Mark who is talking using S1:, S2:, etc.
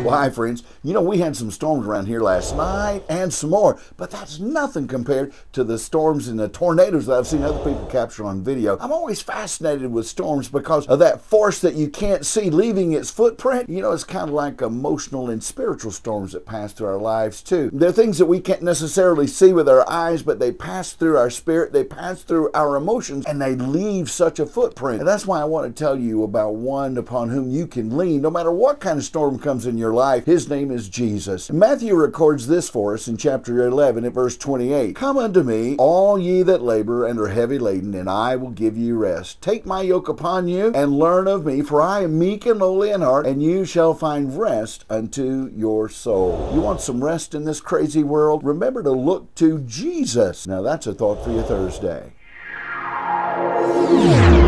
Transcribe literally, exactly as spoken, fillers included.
S1: Well, hi, friends. You know, we had some storms around here last night and some more, but that's nothing compared to the storms and the tornadoes that I've seen other people capture on video. I'm always fascinated with storms because of that force that you can't see leaving its footprint. You know, it's kind of like emotional and spiritual storms that pass through our lives, too. They're things that we can't necessarily see with our eyes, but they pass through our spirit, they pass through our emotions, and they leave such a footprint. And that's why I want to tell you about one upon whom you can lean no matter what kind of storm comes in your life. His name is Jesus. Matthew records this for us in chapter eleven at verse twenty-eight. Come unto me, all ye that labor and are heavy laden, and I will give you rest. Take my yoke upon you and learn of me, for I am meek and lowly in heart, and you shall find rest unto your soul. You want some rest in this crazy world? Remember to look to Jesus. Now that's a thought for you Thursday.